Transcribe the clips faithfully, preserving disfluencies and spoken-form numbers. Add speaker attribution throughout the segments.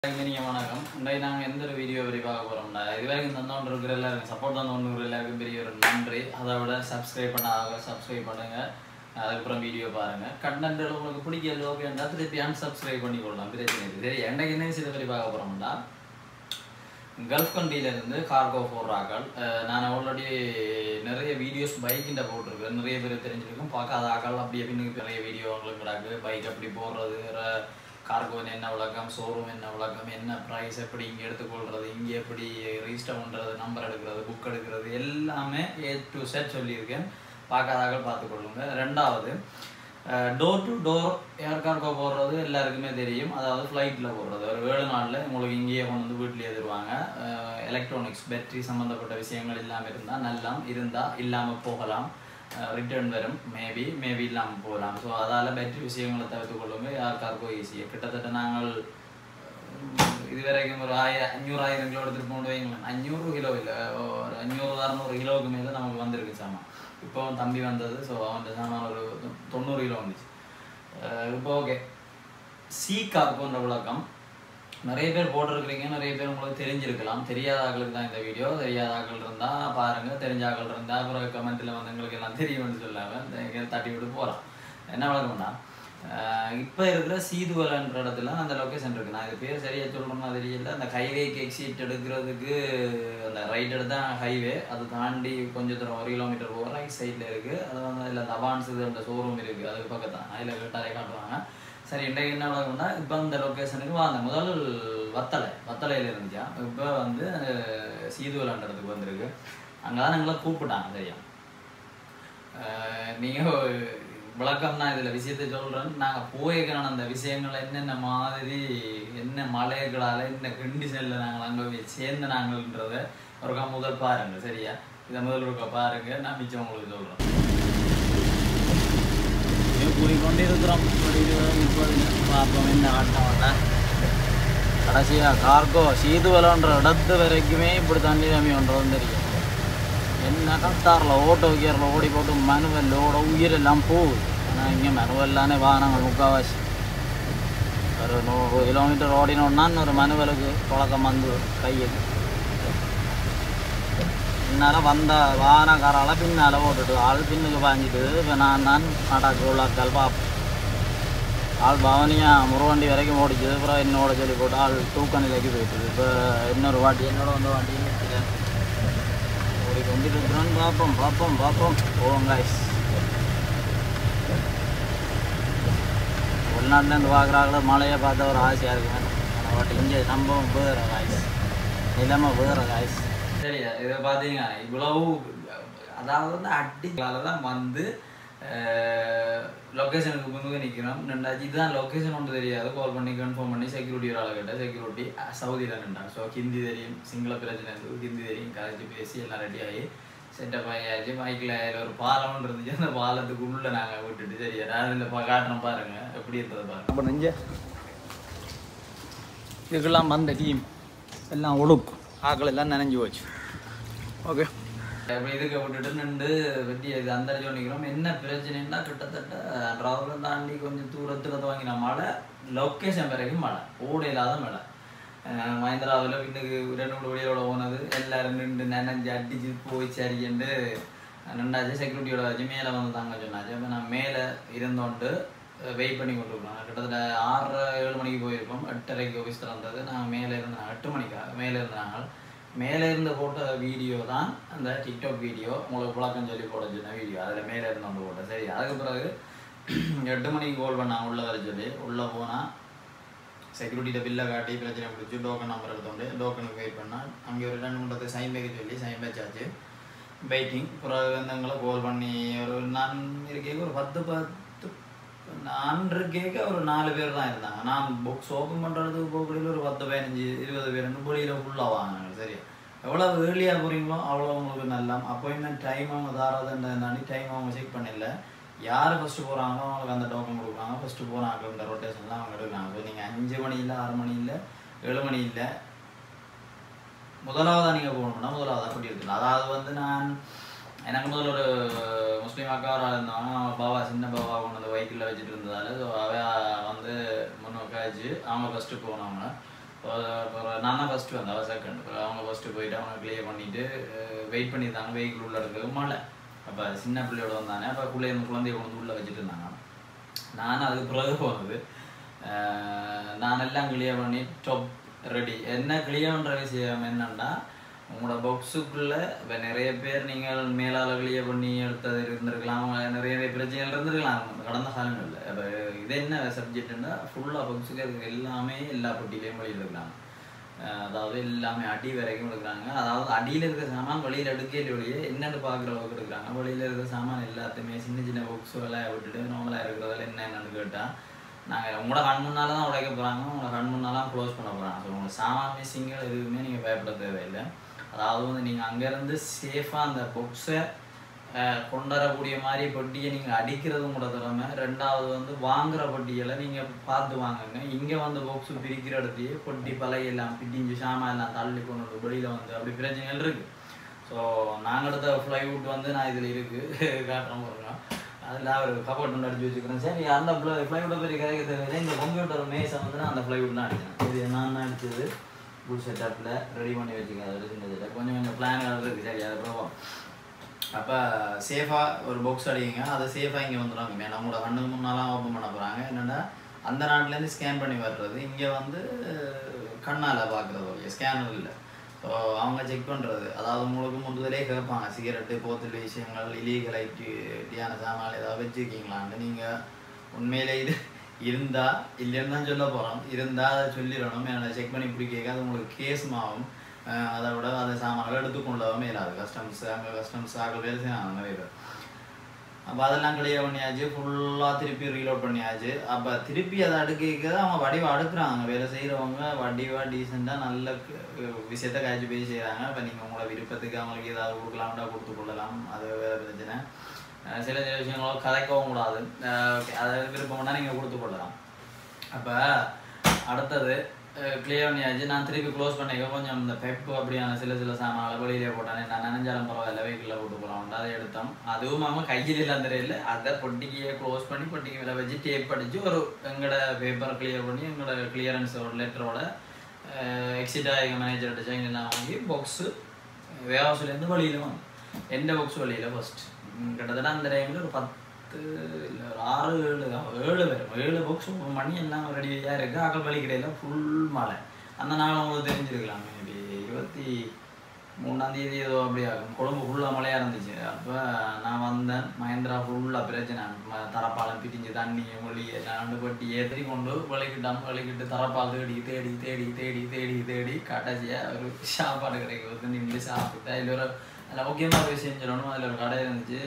Speaker 1: வணக்கம். இன்றைக்கு நாங்கள் எந்த ஒரு வீடியோ வரை பார்க்க போகிறோம்னா இது வரைக்கும் தந்தோன்று இருக்கிற எல்லாருக்கும் சப்போர்ட் தந்தோன்று எல்லாருக்கும் பெரிய ஒரு நன்றி. அதை விட சப்ஸ்கிரைப் பண்ணாத சப்ஸ்கிரைப் பண்ணுங்கள். அதுக்கப்புறம் வீடியோ பாருங்கள். கண்டென்ட் உங்களுக்கு பிடிக்கல ஓகேண்டா திருப்பி அன்சப்ஸ்கிரைப் பண்ணி கொள்ளலாம், பிரச்சனை இருக்குது. சரி, இன்றைக்கு என்ன விஷயத்தை பற்றி பார்க்க போகிறோம்னா கல்ஃப் கண்ட்ரியிலேருந்து கார்கோ போடுறாக்கள். நான் ஆல்ரெடி நிறைய வீடியோஸ் பைக்கிட்ட போட்டிருக்கேன், நிறைய பேர் தெரிஞ்சிருக்கும். பார்க்காத ஆக்கள் அப்படியே பின்னுக்கு நிறைய வீடியோ உங்களுக்கு கிடக்கு. பைக் அப்படி போடுறது, கார்கோன்னு என்ன விளக்கம், ஷோரூம் என்ன விளக்கம், என்ன ப்ரைஸ், எப்படி இங்கே எடுத்துக்கொள்கிறது, இங்கே எப்படி ரிஜிஸ்டர் பண்ணுறது, நம்பர் எடுக்கிறது, புக் எடுக்கிறது, எல்லாமே ஏ டு செட் சொல்லியிருக்கேன். பார்க்காதாக்கள் பார்த்துக்கொள்ளுங்க. ரெண்டாவது, door to door air cargo போடுறது எல்லாருக்குமே தெரியும். அதாவது ஃப்ளைட்டில் போடுறது ஒரு ஏழு நாளில் உங்களுக்கு இங்கேயே கொண்டு வந்து வீட்டிலேயே தருவாங்க. எலக்ட்ரானிக்ஸ் பேட்டரி சம்மந்தப்பட்ட விஷயங்கள் இல்லாமல் இருந்தால் நல்லா, இருந்தால் இல்லாமல் போகலாம், ரிட்டர்ன் வரும், மேபி மேபி இல்லாமல் போகலாம். ஸோ அதால் பேட்டரி விஷயங்களை தவிர்த்து கொள்ளுங்க. ஏர் கார்கோ ஈஸியாக கிட்டத்தட்ட நாங்கள் இதுவரைக்கும் ஒரு ஆயிர அஞ்சூறாயிரம் கிலோ எடுத்துகிட்டு போகணும் வைங்களேன். அஞ்சூறு கிலோ இல்லை, ஒரு அஞ்சூறு அறுநூறு கிலோவுக்கு மேலே நமக்கு வந்திருக்கு சாமான். இப்போ தம்பி வந்தது, ஸோ அவன் சாமான் ஒரு தொண்ணூறு கிலோ வந்துச்சு. இப்போ ஓகே, சி கார்கோன்ற விளக்கம் நிறைய பேர் போட்டிருக்கிறீங்க, நிறைய பேர் உங்களுக்கு தெரிஞ்சிருக்கலாம். தெரியாத ஆக்களுக்கு தான் இந்த வீடியோ. தெரியாத ஆக்கள் இருந்தால் பாருங்கள், தெரிஞ்ச ஆக்கள் இருந்தால் அப்புறம் கமெண்ட்டில் வந்து எங்களுக்கு எல்லாம் தெரியும்னு சொல்லாமல் தட்டி விட்டு போகலாம். என்ன வழக்கம்னா, இப்போ இருக்கிற சீதுவலன்ற இடத்துல அந்த லொக்கேஷன் இருக்குது. நான் இது பேர் சரியாக சொல்லணும்னா தெரியல. அந்த ஹைவேக்கு எக்ஸிட் எடுக்கிறதுக்கு அந்த ரைட் எடுத்தால் ஹைவே, அதை தாண்டி கொஞ்சம் தூரம் ஒரு கிலோமீட்டர் போகிற ரைட் சைடில் இருக்குது. அது வந்து அதில் அந்த அவான்ஸ் அந்த ஷோரூம் இருக்குது, அதுக்கு பக்கத்தான். அதில் கேட்டாலே காட்டுவாங்க. சரி, இன்றைக்கு என்ன வழக்கம்னா, இப்போ இந்த லொக்கேஷனுக்கு வாங்க. முதல் வத்தலை வத்தலையில் இருந்துச்சா, இப்போ வந்து சீதுவலன்ற இடத்துக்கு வந்திருக்கு. அங்கே தான் எங்களை கூப்பிட்டாங்க. சரியா, நீங்கள் விளக்கம் நான் இதில் விஷயத்தை சொல்கிறேன். நாங்கள் போயிருக்கிறோம் அந்த விஷயங்கள் என்னென்ன மாதிரி, என்ன மலைகளால், என்ன கண்டிஷனில் நாங்கள் அங்கே போய் சேர்ந்து நாங்கள்ன்றதை ஒருக்கா முதல் பாருங்கள். சரியா, இதை முதல் ஒருக்கா பாருங்கள், நான் மிச்சம் உங்களுக்கு சொல்கிறேன். கூறிக்கொண்டு இருக்கிறோம் ஒரு இருபது முப்பது பார்ப்போம் என்ன ஆட்டமாட்டா. கடைசியாக கார்கோ சீதுவலன்ற இடத்து வரைக்குமே இப்படி தண்ணி தம்பி ஒன்றது தெரியும். என்ன கட்டாரில் ஓட்டோ கியரில் ஓடி போட்டு மனுவல் ஓட உயிரெல்லாம் போகுது. ஆனால் இங்கே மனுவல்லானே வாகனங்கள் முக்கால்வாசி. ஒரு நூறு கிலோமீட்டர் ஓடினோன்னா ஒரு மனுவலுக்கு பழக்கம் வந்து கையில் பின்னால் வந்த வாகனக்காரால் பின்னால் ஓட்டுட்டு ஆள் பின்னுக்கு பாஞ்சிட்டு. இப்போ நான் தான் நாட்டாக்கு உள்ளாக்கள் பார்ப்பேன். ஆள் பவனியா முருவண்டி வரைக்கும் ஓடிச்சு. அப்புறம் என்னோட சொல்லி போட்டு ஆள் தூக்க நிலைக்கு போயிட்டுது. இப்போ இன்னொரு வாட்டி என்னோட வந்த வாட்டி ஓடி கொண்டுட்டு இருக்கிறோன்னு பார்ப்போம் பார்ப்போம் பார்ப்போம் போவோம் காய்ஸ். வெளிநாட்டிலேருந்து பார்க்குறாங்கள மழையை பார்த்தா ஒரு ஆசையாக இருக்குங்க. ஆனால் வாட்டி இங்கே சம்பவம் வேறு காய்ஸ், நிலைமை வேறு காய்ஸ். சரியா, இதை பார்த்தீங்கன்னா இவ்வளவு, அதாவது வந்து அடிக்கலால் தான் வந்து லொக்கேஷனுக்கு முன்னுக்கு நிற்கிறோம். ரெண்டாச்சு இதுதான் லொக்கேஷன் ஒன்று தெரியாது. கால் பண்ணி கன்ஃபார்ம் பண்ணி செக்யூரிட்டி ஒரு ஆளை கேட்டால் செக்யூரிட்டி சவுதியில் நின்றாங்க. ஸோ ஹிந்தி தெரியும், சிங்கள பிரச்சனை இருந்தது, ஹிந்தி தெரியும். கதைச்சி பேசி எல்லாம் ரெடி ஆகி செட்டப் ஆகியாச்சு. மைக்கில் அதில் ஒரு பாலம்னு இருந்துச்சு. அந்த பாலத்துக்கு உள்ளே நாங்கள் விட்டுட்டு சரியா நான் இந்த பா காட்டுறோம் பாருங்கள் எப்படி இருந்தது பாருங்கள். அப்போ நெஞ்ச இதுக்கெல்லாம் வந்த டீம் எல்லாம் ஒழுக்கும், ஆக்கள் எல்லாம் நனைஞ்சு போச்சு. ஓகே, இப்போ இதுக்கு விட்டுட்டு நின்று வெட்டி இது அந்த நிற்கிறோம். என்ன பிரச்சனைன்னா, கிட்டத்தட்ட ராகுலம் தாண்டி கொஞ்சம் தூரத்தில் வாங்கின மழை, லொக்கேஷன் வரைக்கும் மழை, ஓட இல்லாத மழை. மஹிந்திராவில் இன்னைக்கு ரெண்டு மூணு வழியோட போனது, எல்லாரும் நின்று நனைஞ்சு அடிச்சு போய் சரிண்டு நின்றாச்சு. செக்யூரிட்டியோட வச்சு மேலே வந்து தாங்க சொன்னாச்சு. அப்போ நான் மேலே இருந்தோண்டு வெயிட் பண்ணி கொண்டு இருக்கோம். கிட்டத்தட்ட ஆறு ஏழு மணிக்கு போயிருக்கோம். எட்டரைக்கு ஆஃபீஸ் திறந்தது. நாங்கள் மேலே இருந்தாங்க, எட்டு மணிக்கா மேலே இருந்தாங்க. மேலே இருந்து போட்ட வீடியோ தான் அந்த டிக்டாக் வீடியோ, உங்களுக்கு புழக்கம் சொல்லி போட சொன்ன வீடியோ. அதில் மேலே இருந்து வந்து போட்டேன். சரி, அதுக்கு பிறகு எட்டு மணிக்கு கால் பண்ணாங்க உள்ளே வர சொல்லி. உள்ளே போனால் செக்யூரிட்டிகிட்ட பில்லை காட்டி பிரச்சனை பிடிச்சி டோக்கன் நம்பர் எடுத்தோண்டு டோக்கனுக்கு வெயிட் பண்ணால் அங்கே ஒரு ரெண்டு மூணு பத்து சைன் பேக்க சொல்லி சைன் பேச்சாச்சு. வெயிட்டிங். பிறகு வந்து எங்களை கால் பண்ணி ஒரு நான் இருக்கேக்க ஒரு பத்து பத்து நான் இருக்கேக்க ஒரு நாலு பேர் தான் இருந்தாங்க. நான் புக்ஸ் ஓப்பன் பண்ணுறதுக்கு போகக்கூடிய ஒரு பத்து பதினஞ்சு இருபது பேர் வந்து பொடியில் ஃபுல்லாக வாங்கினாங்க. சரி, எவ்வளோ ஏர்லியாக போகிறீங்களோ அவ்வளோ உங்களுக்கு நல்லா. அப்பாயின்மெண்ட் டைம் அவங்க தாராதுன்றதாண்டி டைம் அவங்க செக் பண்ணிடல. யார் ஃபஸ்ட்டு போகிறாங்களோ அவங்களுக்கு அந்த டோக்கன் கொடுக்குறாங்க. ஃபஸ்ட்டு போகிறாங்க இந்த ரொட்டேஷன்லாம் அவங்க எடுக்கிறாங்க. ஸோ நீங்கள் அஞ்சு மணி இல்லை, ஆறு மணி இல்லை, ஏழு மணி இல்லை, முதலாவதாக நீங்கள் போகணும்னா முதலாவதாக அப்படி இருக்குல்ல. அதாவது வந்து நான் எனக்கு முதல்ல ஒரு முஸ்லீம் அக்காவாக இருந்தாங்க. பாபா சின்ன பாபா கொண்டு வந்து வைக்கிளில் வச்சுட்டு இருந்ததால் ஸோ அவ வந்து முன்னோக்காச்சு அவங்க ஃபஸ்ட்டு போனவங்க. நான் தான் ஃபஸ்ட்டு வந்தேன், அவள் செகண்ட். அவங்க ஃபஸ்ட்டு போயிட்டு அவங்க கிளியர் பண்ணிவிட்டு வெயிட் பண்ணியிருந்தாங்க. வெஹிக்கிள் உள்ள இருக்கிறது மழை. அப்போ சின்ன பிள்ளையோட வந்தானே, அப்போ பிள்ளைய குழந்தைய கொண்டு உள்ளே வச்சுட்டு இருந்தாங்க. நானும் அதுக்கு பிறகு போனது. நான் எல்லாம் கிளியர் பண்ணி டாப் ரெடி. என்ன கிளியர் பண்ணுற விஷயம் என்னன்னா, உங்களோட பாக்ஸுக்குள்ளே இப்போ நிறைய பேர் நீங்கள் மேலால் கிளியர் பண்ணி எடுத்தது இருந்திருக்கலாம், நிறைய பிரச்சனைகள் இருந்திருக்கலாம் கடந்த காலங்களில். இப்போ இது என்ன சப்ஜெக்டுன்னா, ஃபுல்லாக பாக்ஸுக்கு அதுக்கு எல்லாமே எல்லா பொட்டியிலையும் வெளியில் எடுக்கிறாங்க. அதாவது எல்லாமே அடி வரைக்கும் எடுக்கிறாங்க. அதாவது அடியில் இருக்கிற சாமான் வெளியில் எடுக்கையில் வெளியே என்னென்னு பார்க்குற அளவுக்கு எடுக்கிறாங்க. வெளியில் இருக்கிற சாமான் எல்லாத்தையுமே சின்ன சின்ன பாக்ஸுகளை விட்டுட்டு நார்மலாக இருக்கிறதில் என்ன என்னென்னு கேட்டால், நாங்கள் உங்களோட கண் முன்னால் தான் உடைக்க போகிறாங்க, உங்களோட கண் முன்னாலாம் க்ளோஸ் பண்ண போகிறாங்க. ஸோ உங்களோட சாமான் மிஸ்ஸிங்கள் எதுவுமே நீங்கள் பயப்பட தேவையில்லை. அதாவது வந்து நீங்கள் அங்கேருந்து சேஃபாக அந்த பாக்ஸை கொண்டு வரக்கூடிய மாதிரி பொட்டியை நீங்கள் அடிக்கிறதும் கூட திறமை. ரெண்டாவது வந்து வாங்குகிற பொட்டிகளை நீங்கள் பார்த்து வாங்குங்க. இங்கே வந்து பாக்ஸு பிரிக்கிற இடத்தையே பொட்டி பழையெல்லாம் பிடிஞ்சு சாமான் எல்லாம் தள்ளி கொண்டு வெளியில் வந்து அப்படி பிரச்சனைகள் இருக்குது. ஸோ நாங்கள் எடுத்த ஃப்ளைவுட் வந்து நான் இதில் இருக்குது காட்டுறோம் பாருங்க. அதில் ஒரு கபோர்ட் ஒன்று அடிச்சு வச்சுக்கிறேன். சரி, அந்த ஃப்ளை ஃப்ளைவுட்டை பெரிய கதைக்கு தேவையில்லை. இந்த கம்ப்யூட்டர் மேஸை வந்து நான் அந்த ஃப்ளைவுட்லாம் அடிச்சேன். இது நான் தான் அடித்தது. ஃபுல் செட்டப்பில் ரெடி பண்ணி வச்சுக்கேன். அது சின்னதில் கொஞ்சம் கொஞ்சம் பிளான்கள் இருக்குது. சரி, அதை போவோம். அப்போ சேஃபாக ஒரு பாக்ஸ் அடிங்க. அதை சேஃபாக இங்கே வந்துடுவாங்க. மேலே அவங்களோட கண்ணுக்கு முன்னாலாம் ஓப்பன் பண்ண போகிறாங்க. என்னென்னா அந்த நாட்டிலேருந்து ஸ்கேன் பண்ணி வர்றது, இங்கே வந்து கண்ணால் பார்க்குறது, ஸ்கேனர் இல்லை. ஸோ அவங்க செக் பண்ணுறது. அதாவது உங்களுக்கு முதலே கேட்பாங்க, சிகரெட்டு போத்தல் விஷயங்கள் இலீகல் ஐட்டியான சாமான் ஏதாவது வச்சுருக்கீங்களான்னு. நீங்கள் உண்மையிலே இது இருந்தால் இல்லைன்னு தான் சொல்ல போகிறோம். இருந்தால் அதை சொல்லிடணும். என்னை செக் பண்ணி பிடிக்க அது உங்களுக்கு கேஸும் ஆகும். அதை விட அதை சாமான்கள் எடுத்துக்கொள்ளவும் இல்லாது. கஸ்டம்ஸ் அங்கே கஸ்டம்ஸ் ஆக வேலை செய்யணும் நிறைய பேர். அப்போ அதெல்லாம் கிளியர் பண்ணியாச்சு. ஃபுல்லாக திருப்பி ரீலோட் பண்ணியாச்சு. அப்போ திருப்பி அதை அடுக்க அவங்க வடிவாக அடுக்குறாங்க. வேலை செய்கிறவங்க வடிவாக டீசெண்டாக நல்ல விஷயத்த காய்ச்சி போய் செய்கிறாங்க. இப்போ நீங்கள் உங்களோட விருப்பத்துக்கு அவங்களுக்கு ஏதாவது கொடுக்கலாம்டா கொடுத்து கொள்ளலாம். அது வேறு பிரச்சனை. சில சில விஷயங்களோ கதைக்கவும் கூடாது. ஓகே, அதை விருப்பம்னா நீங்கள் கொடுத்து கொள்ளலாம். அப்போ அடுத்தது கிளியர் பண்ணியாச்சு. நான் திருப்பி க்ளோஸ் பண்ணிக்க கொஞ்சம் இந்த பெப்பு அப்படியான சில சில சாமான்களை வெளியிலே போட்டானே. நான் நினைஞ்சாலும் பரவாயில்ல, வெஹிக்கிளில் போட்டு போகலாம். அதை எடுத்தோம். அதுவும் இல்லாமல் கையில் எல்லாம் தெரியல. அதை பொட்டிக்கையே க்ளோஸ் பண்ணி பொட்டிக்கு மேலே வச்சு டேப் அடித்து ஒரு எங்களோட பேப்பரை கிளியர் பண்ணி எங்களோட கிளியரன்ஸோட லெட்டரோட எக்ஸிட் ஆகி மேனேஜர்கிட்ட சைன்லாம் வாங்கி பாக்ஸு வேஹவுஸ்லேருந்து வெளியில் வந்து எந்த பாக்ஸ் வெளியில் ஃபஸ்ட் கிட்டத்தட்ட அந்த டைமில் ஒரு பத்து இல்லை ஒரு ஆறு ஏழு ஏழு பேர் ஏழு பாக்ஸ் மணி எல்லாம் ரெடியாக இருக்குது. ஆக்கள் வலிக்கிடையில் ஃபுல் மழை. அந்த நாள் உங்களுக்கு தெரிஞ்சிருக்கலாம். மேபி இருபத்தி மூணாம் தேதி ஏதோ அப்படி ஆகும். கொழும்பு ஃபுல்லாக மழையாக இருந்துச்சு. அப்போ நான் வந்தேன். மகேந்திரா ஃபுல்லாக பிரச்சனை. தரப்பாலம் பிடிஞ்சு தண்ணி மொழியை நான் பட்டி ஏற்றி கொண்டு வலிக்கிட்டாமல் வலிக்கிட்டு தரப்பால் தேடி தேடி தேடி தேடி தேடி தேடி கடைசியாக ஒரு சாப்பாடு கிடைக்கும் நின்று சாப்பிட்டு அதில் ஒரு அதில் முக்கியமாக போய் செஞ்சிடணும். அதில் ஒரு கடை இருந்துச்சு.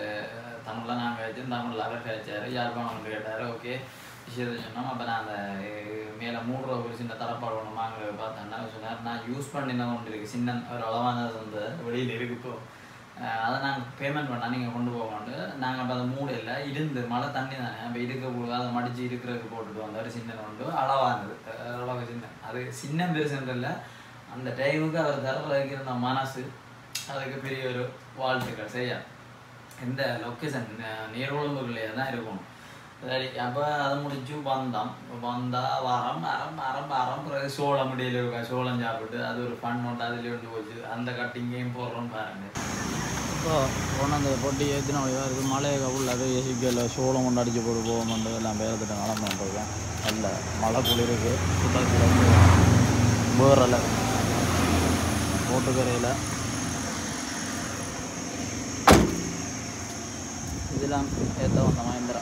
Speaker 1: தமிழில் நாங்கள் வச்சு தமிழில் அவர் கேச்சார். யாழ்ப்பாணம் வந்து கேட்டார். ஓகே விஷயத்தை சொன்னோம். அப்போ நான் அந்த மேலே மூணு ரூபா ஒரு சின்ன தரப்பாடு ஒன்று வாங்க பார்த்தேன்னா சொன்னார், நான் யூஸ் பண்ணின ஒன்று இருக்குது சின்ன ஒரு அளவானது வந்து வெளியில் இருக்குது. இப்போ அதை நாங்கள் பேமெண்ட் பண்ணால் நீங்கள் கொண்டு போகமாட்டு நாங்கள் அப்போ அதை மூடு இல்லை இருந்து மழை தண்ணி தானே. அப்போ இருக்க அதை மடித்து இருக்கிறதுக்கு போட்டுட்டு வந்தார். சின்ன ஒன்று அளவானது அளவு சின்ன. அது சின்ன பெருசுன்றில்லை. அந்த டைமுக்கு அவர் தர வைக்கிற மனசு அதுக்கு பெரிய ஒரு வாழ்த்துக்கள். சரியா, இந்த லொக்கேஷன் நீர்வளம்புகளே தான் இருக்கணும். சரி, அப்போ அதை முடிச்சு வந்தோம். வந்தால் வரம் மரம் மரம் மரம் பிறகு சோளம் முடியல இருக்கா சோளம் சாப்பிட்டு அது ஒரு ஃபன் ஒன்று அதில் இருந்து போச்சு. அந்த கட்டிங்கையும் போடுறோம் பாருங்க. இப்போ ஒன்று அந்த பொட்டி ஏற்றின வழியாக இருக்குது. மழையை கவுள் அது எசிக்கல சோளம் கொண்டு அடிச்சு போட்டு போகமாட்டு எல்லாம் பேரத்திட்ட காலம் பண்ணிருக்கேன். நல்ல மழை குளிருக்கு. வேறல போட்டுக்கரையில் இதெல்லாம் ஏற்ற வந்த மகேந்திரா.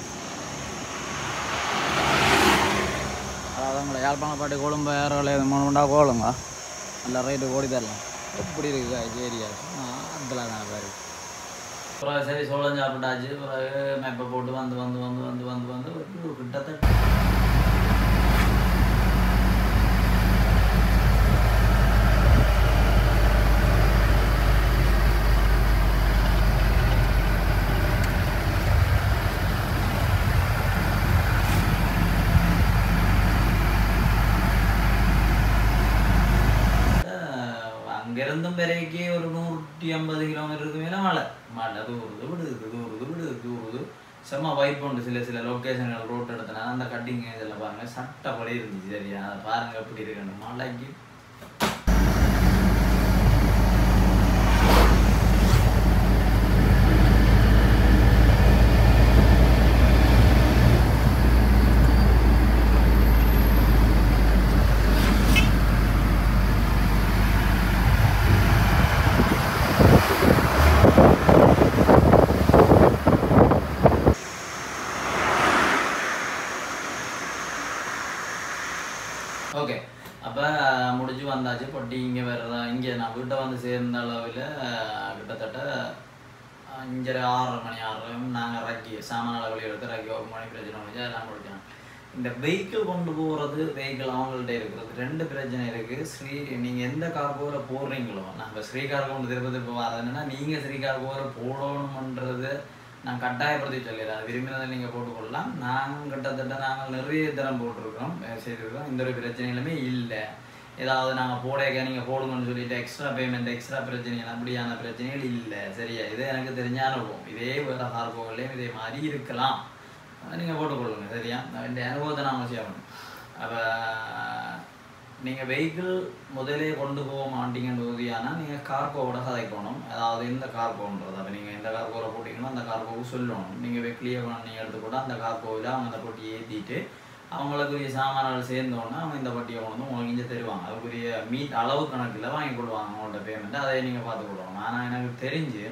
Speaker 1: அதாவது உங்களை யாழ்ப்பாணம் பாட்டு கொழும்பு ஏறலை மூணு மண்டா கோளுங்க நல்லா ரைட்டு ஓடி தரலாம். எப்படி இருக்குக்கா ஏரியா? அதெல்லாம் தான் பாரு. அப்புறம் சரி சோளம் சாப்பிட்டாச்சு. பிறகு மேப்பை போட்டு வந்து வந்து வந்து வந்து வந்து வந்து ஒரு கிட்டத்தட்ட அங்கிருந்தும் வரைக்கும் ஒரு நூற்றி ஐம்பது கிலோமீட்டருக்கு மேலே மழை மழை தூருது விடுது தூருது விடுது தூருது. செம்ம வைப் உண்டு சில சில லொக்கேஷன்கள் ரோட் எடுத்தனா அந்த கட்டிங் இதெல்லாம் பாருங்கள் சட்டப்படி இருந்துச்சு சரியா அதை பாருங்கள் எப்படி இருக்குன்னு மழைக்கு ஓகே அப்போ முடிஞ்சு வந்தாச்சு பொட்டி இங்கே வர்றதா இங்கே நான் வீட்டை வந்து சேர்ந்த அளவில் கிட்டத்தட்ட அஞ்சரை ஆறரை மணி ஆறரை நாங்கள் ரக்கி சாமான அளவில் எடுத்து ரக்கி ஒரு மணி பிரச்சனை வந்துச்சு அதெல்லாம் முடிச்சோம் இந்த வெஹிக்கிள் கொண்டு போகிறது வெஹிக்கிள் அவங்கள்ட்ட இருக்கிறது ரெண்டு பிரச்சனை இருக்குது ஸ்ரீ நீங்கள் எந்த கார்கோவில் போடுறீங்களோ நம்ம ஸ்ரீ கார்கோவில் திருப்பதி இப்போ வரதுன்னா நீங்கள் ஸ்ரீ கார்கோவில் போடணுமன்றது நான் கட்டாயப்படுத்தி சொல்லிடுறேன் விரும்பினதை நீங்கள் போட்டுக்கொள்ளலாம் நாங்கள் கிட்டத்தட்ட நாங்கள் நிறைய தரம் போட்டிருக்கோம் செய்திருக்கோம் இந்த ஒரு பிரச்சனைகளுமே இல்லை ஏதாவது நாங்கள் போடையக்க நீங்கள் போடுங்கன்னு சொல்லிட்டு எக்ஸ்ட்ரா பேமெண்ட் எக்ஸ்ட்ரா பிரச்சனைகள் அப்படியான பிரச்சனைகள் இல்லை சரியா இது எனக்கு தெரிஞ்ச அனுபவம் இதே வேறு கார்கோவிலையும் இதே மாதிரி இருக்கலாம் நீங்கள் போட்டுக்கொள்ளுங்க சரியா இந்த அனுபவத்தை நாங்கள் செய்யணும் அப்போ நீங்கள் வெஹிக்கிள் முதலே கொண்டு போக மாட்டீங்கன்னு உறுதியானால் நீங்கள் கார்கோவோட கதைக்கணும் அதாவது இந்த கார்கோன்றது அப்போ நீங்கள் எந்த கார்கோவில் போட்டிங்கன்னா அந்த கார்கோவுக்கு சொல்லணும் நீங்கள் வெக்கிலியை நீங்கள் எடுத்துக்கூட அந்த கார்கோவில் அவங்க அந்த பொட்டியை ஏற்றிட்டு அவங்களுக்குரிய சாமான்கள் சேர்ந்தோன்னே அவங்க இந்த பொட்டியை கொண்டு வந்து உங்களுக்கு இங்கே தருவாங்க அதுக்குரிய மீட் அளவு கணக்கில் வாங்கி கொடுவாங்க அவங்கள்ட்ட பேமெண்ட்டு அதை நீங்கள் பார்த்து கொடுவாங்க ஆனால் எனக்கு தெரிஞ்சு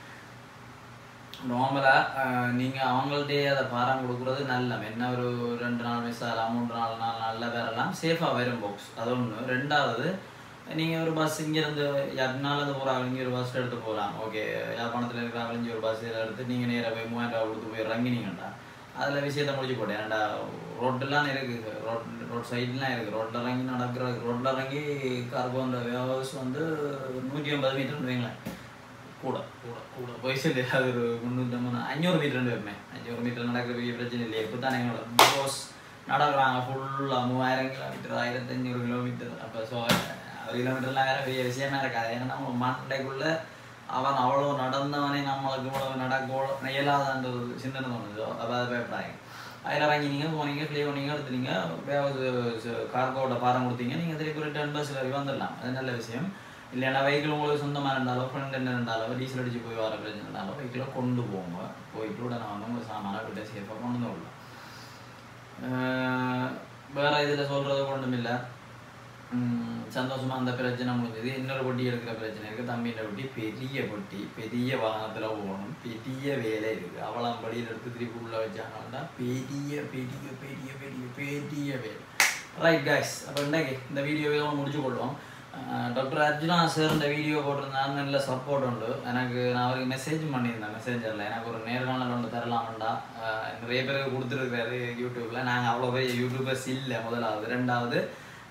Speaker 1: நார்மலாக நீங்கள் அவங்கள்ட்டே அதை பாரம் கொடுக்குறது நல்ல என்ன ஒரு ரெண்டு நாள் மிஸ் ஆகலாம் மூன்று நாலு நாலு நாளில் வரலாம் சேஃபாக வரும் பாக்ஸ் அது ஒன்று ரெண்டாவது நீங்கள் ஒரு பஸ் இங்கேருந்து யாருனாலேருந்து போகிறாங்க இங்கே ஒரு பஸ் எடுத்து போகலாம் ஓகே யாழ்ப்பாணத்தில் இருக்கிறாங்க இங்கே ஒரு பஸ் எடுத்து நீங்கள் நேராக போய் மூவாயிரம் ரூபா கொடுத்து போய் இறங்கினீங்கண்டா அதில் விஷயத்தை முடிச்சு போட்டேன் ஏன்டா ரோட்டெல்லாம் இருக்குது ரோட் ரோட் சைட்லாம் இருக்குது ரோட்டில் இறங்கி நடக்கிற ரோட்டில் இறங்கி கார்கோன்ற ஹவுஸ் வந்து நூற்றி ஐம்பது மீட்டர்னு வைங்களேன் கூட கூட கூட போய் சொல்லி அது ஒரு முந்நூற்றம்பது அஞ்சூறு மீட்டர்னு வைப்பேன் அஞ்சூறு மீட்டர் நடக்கிற பெரிய பிரச்சனை இல்லையா இப்போ தான் எங்களோட போஸ் நடக்கிறாங்க ஃபுல்லாக மூவாயிரம் கிலோமீட்டர் ஆயிரத்தி அஞ்சூறு கிலோமீட்டர் அப்போ ஸோ ஒரு கிலோமீட்டர்லாம் வேறு பெரிய விஷயமே இருக்காது ஏன்னா நம்ம மண்டைக்குள்ளே அவன் அவ்வளோ நடந்தவனே நம்மளுக்கு இவ்வளோ நடக்க இயலாதன்ற ஒரு சிந்தனை தோணுது அப்போ அதை பயப்படாங்க அதில் இறங்கி நீங்கள் போனீங்க கிளியர் பண்ணீங்க எடுத்துனீங்க கார்கோவோட பாரம் கொடுத்தீங்க நீங்கள் திருப்பி ரிட்டர்ன் பஸ்ஸில் வரைக்கும் வந்துடலாம் அது நல்ல விஷயம் இல்லைன்னா வெஹிக்கிள் உங்களுக்கு சொந்தமாக இருந்தாலோ ஃப்ரெண்ட் என்ன இருந்தாலோ டீசல் அடிச்சு போய் வர பிரச்சனை இருந்தாலோ வெஹிக்கிளை கொண்டு போங்க போயிட்டு உடனே வந்து உங்கள் சாமான கிட்ட சேஃபாக கொண்டு வந்து விடலாம் வேறு இதில் சொல்கிறது ஒன்றும் இல்லை சந்தோஷமாக அந்த பிரச்சனை முடிஞ்சது இன்னொரு பொட்டி எடுக்கிற பிரச்சனை இருக்குது தம்பின்ற பொட்டி பெரிய பொட்டி பெரிய வாகனத்தில் போகணும் பெரிய வேலை இருக்குது அவளாம் படியில் எடுத்து திருப்பி உள்ளே வச்சாங்கன்னா பெரிய பெரிய பெரிய பெரிய பெரிய வேலை ரைட் கைஸ் அப்போ இன்றைக்கு இந்த வீடியோவே முடிச்சு கொள்வோம் டாக்டர் அர்ஜுனா சார் இந்த வீடியோ போட்டிருந்தாங்க நல்ல சப்போர்ட் உண்டு எனக்கு நான் அவருக்கு மெசேஜ் பண்ணியிருந்தேன் மெசேஞ்சரில் எனக்கு ஒரு நேர்காணல் ஒன்று தரலாம்டா நிறைய பேருக்கு கொடுத்துருக்காரு யூடியூப்பில் நாங்கள் அவ்வளோ பெரிய யூடியூபர்ஸ் இல்லை முதலாவது ரெண்டாவது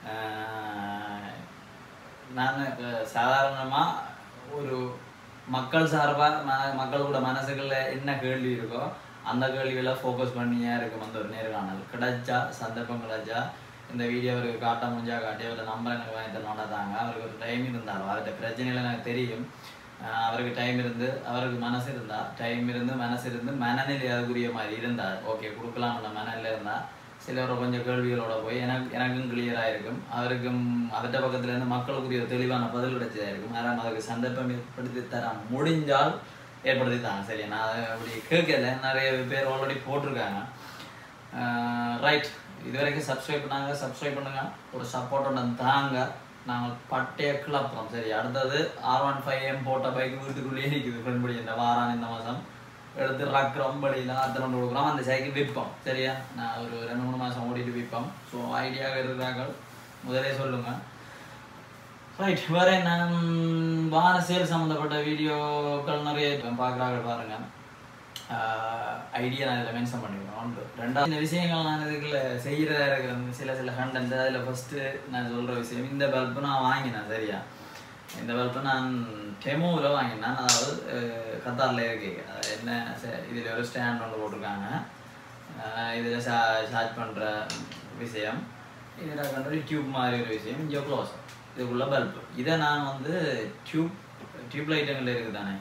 Speaker 1: நான் சாதாரணமாக ஒரு மக்கள் சார்பாக ம மக்களோட மனசுகளில் என்ன கேள்வி இருக்கோ அந்த கேள்விகளை ஃபோக்கஸ் பண்ணியே இருக்கும் அந்த ஒரு நேர்காணல் கிடைச்சா சந்தர்ப்பம் கிடைச்சா இந்த வீடியோ அவருக்கு காட்ட முடிஞ்சா காட்டி அவரை நம்பர் எனக்கு வாங்கி தரணும்னா தாங்க அவருக்கு ஒரு டைம் இருந்தாலும் அவர்கிட்ட பிரச்சனைகள் எனக்கு தெரியும் அவருக்கு டைம் இருந்து அவருக்கு மனசு இருந்தால் டைம் இருந்து மனசு இருந்து மனநிலை அதுக்குரிய மாதிரி இருந்தால் ஓகே கொடுக்கலாம்ன்ற மனநிலை இருந்தால் சிலவரை கொஞ்சம் கேள்விகளோட போய் எனக்கு எனக்கும் கிளியராக இருக்கும் அவருக்கும் அவர்கிட்ட பக்கத்துலேருந்து மக்களுக்குரிய தெளிவான பதில் கிடைச்சதாக இருக்கும் ஆனால் அதுக்கு சந்தர்ப்பம் ஏற்படுத்தி தர முடிஞ்சால் ஏற்படுத்தி தாங்க சரியா நான் அதை அப்படி கேட்கல நிறைய பேர் ஆல்ரெடி போட்டிருக்காங்க ரைட் இது வரைக்கும் சப்ஸ்கிரைப் பண்ணாங்க சப்ஸ்கிரைப் பண்ணுங்க ஒரு சப்போர்ட் ஒன்று தாங்க நாங்கள் பட்டைய கிளப்புறோம் சரி அடுத்தது ஆர் ஒன் ஃபைவ் எம் போட்ட பைக் வீட்டுக்குள்ளேயே நிற்குது ஃப்ரெண்ட் படி இந்த வாரான் இந்த மாதம் எடுத்து ரக்கிறோம் படியில் அத்தனை கொடுக்குறோம் அந்த சைக்கிள் விற்போம் சரியா நான் ஒரு ரெண்டு மூணு மாதம் ஓடிட்டு விற்போம் ஸோ ஐடியாவாக இருக்கிறார்கள் முதலே சொல்லுங்கள் ரைட் வேறு என்ன வார சேல் சம்மந்தப்பட்ட வீடியோக்கள் நிறைய பார்க்குறாங்க பாருங்கள் ஐடியா நான் இதில் மென்ஷன் பண்ணிக்கிறேன் ஒன்று ரெண்டாவது இந்த விஷயங்கள் நான் இதுக்குள்ள செய்கிறதா இருக்கிற சில சில கண்டென்ட் அதில் ஃபஸ்ட்டு நான் சொல்கிற விஷயம் இந்த பல்பு நான் வாங்கினேன் சரியா இந்த பல்பு நான் டெமோவில் வாங்கினேன் அதாவது கத்தாரில் இருக்கு என்ன இதில் ஒரு ஸ்டாண்ட் ஒன்று போட்டிருக்காங்க இதில் சா சார்ஜ் பண்ணுற விஷயம் இதில் கண்ட்ரோல் டியூப் மாதிரி ஒரு விஷயம் இங்கே க்ளோஸ் இதுக்குள்ள பல்பு இதை நான் வந்து டியூப் டியூப் லைட்டுங்களில் இருக்குது தானே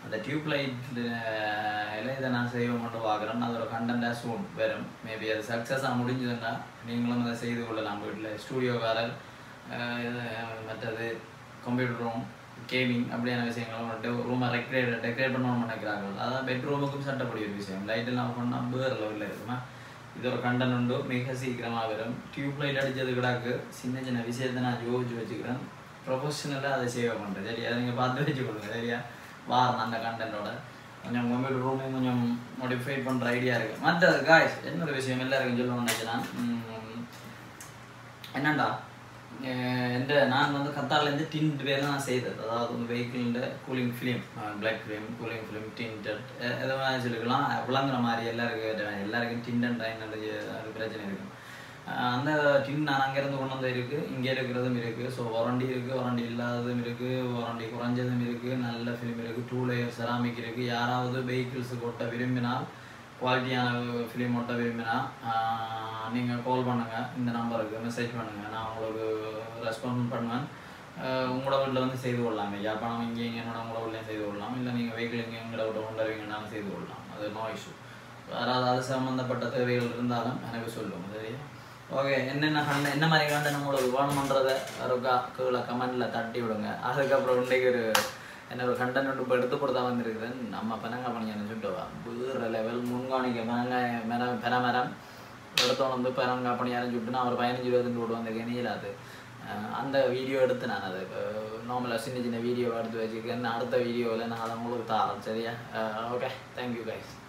Speaker 1: அந்த டியூப் லைட்டில் இதை நான் செய்வோம் மட்டும் பார்க்குறேன். அதோட கண்டென்ட்டாக சூன் வரும். மேபி அது சக்ஸஸாக முடிஞ்சதுன்னா நீங்களும் அதை செய்து கொள்ளலாம் வீட்டில். ஸ்டூடியோக்காரர் மற்றது கம்ப்யூட்டர் ரூம் கேமிங் அப்படியான விஷயங்களும் ரூமை ரெக்ரேட் டெக்கரேட் பண்ணணும்னு நினைக்கிறார்கள். அதான் பெட்ரூமுக்கும் சட்டப்படி ஒரு விஷயம். லைட்டெல்லாம் பண்ணால் வேறு லெவலில் இருக்குமா. இது ஒரு கண்டென்ட் உண்டு, மிக சீக்கிரமாக வரும். டியூப் லைட் அடித்தது கிடாக்கு சின்ன சின்ன விஷயத்தை நான் யோசிச்சு வச்சுக்கிறேன். ப்ரொஃபஷனலாக அதை சேவ் பண்ணுறேன். சரியா, அதை நீங்கள் பார்த்து வச்சு கொடுங்க. சரியா, வாரணும் அந்த கண்டென்ட்டோட கொஞ்சம் கம்ப்யூட்டர் ரூமையும் கொஞ்சம் மாடிஃபை பண்ணுற ஐடியா இருக்குது. மற்றது காய்ஸ் இன்னொரு விஷயம் எல்லாருக்கும் சொல்லணும்னு நினைக்கிறேன். என்னண்டா எந்த நான் வந்து கத்தார்லேருந்து டின்ட் வேலை நான் செய்தது. அதாவது வந்து வெஹிக்கிள்ட cooling film, black film, cooling film, tinted எதுவும் சொல்லிக்கலாம். விளங்குற மாதிரி எல்லாருக்கும் எல்லாருக்கும் டின் அண்ட் ட்ரைன் அது பிரச்சனை இருக்கும். அந்த டின் நான் அங்கேருந்து கொண்டு வந்து இருக்குது, இங்கே இருக்கிறதும் இருக்குது. ஸோ வாரண்டி இருக்குது, வாரண்டி இல்லாததும் இருக்குது, வாரண்டி குறைஞ்சதும் இருக்குது, நல்ல ஃபிலிம் இருக்குது, டூ லேயர் செராமிக் இருக்குது. யாராவது வெஹிக்கிள்ஸுக்கு ஒட்ட விரும்பினால், குவாலிட்டியான ஃபிலிம் ஒட்ட விரும்பினா நீங்கள் கால் பண்ணுங்கள், இந்த நம்பருக்கு மெசேஜ் பண்ணுங்கள், நான் உங்களுக்கு ரெஸ்பாண்ட் பண்ணுவேன். உங்களோட வீட்டில் வந்து செய்து கொள்ளலாம். யாழ்ப்பாணம் இங்கே இங்கேனோட உங்களோட வீட்லையும் செய்து கொள்ளலாம். இல்லை நீங்கள் வெஹிக்கிள் இங்கே எங்களோட விட்ட கொண்டுவீங்கன்னாலும் செய்து கொள்ளலாம். அது நோ இஷ்யூ. யாராவது அது சம்மந்தப்பட்ட தேவைகள் இருந்தாலும் எனக்கு சொல்லுவோம். சரியா, ஓகே. என்னென்ன கண்ட என்ன மாதிரி கண்டென்ட் உங்களுக்கு வேணுமன்றதை ஒருக்கா கீழே கமெண்டில் தட்டி விடுங்க. அதுக்கப்புறம் இன்றைக்கு ஒரு என்ன ஒரு கண்டென்ட் ஒன்று இப்போ எடுத்து கொடுத்தா வந்துருக்குறேன். நம்ம பெனங்காய் பணியான்னு சொல்லிட்டுவா வேறு லெவல் முன்காணிக்க பெனங்காய் மரம் பென மரம் எடுத்தோம் வந்து பெனங்காய் பணியாரம் சுட்டு நான் ஒரு பதினஞ்சு இருபது போட்டு வந்திருக்கேன். நீலாது அந்த வீடியோ எடுத்து நான் அது நார்மலாக சின்ன சின்ன வீடியோ எடுத்து வச்சுருக்கேன். அடுத்த வீடியோவில் நான் அதை உங்களுக்கு தாரேன். சரியா, ஓகே. Thank you guys.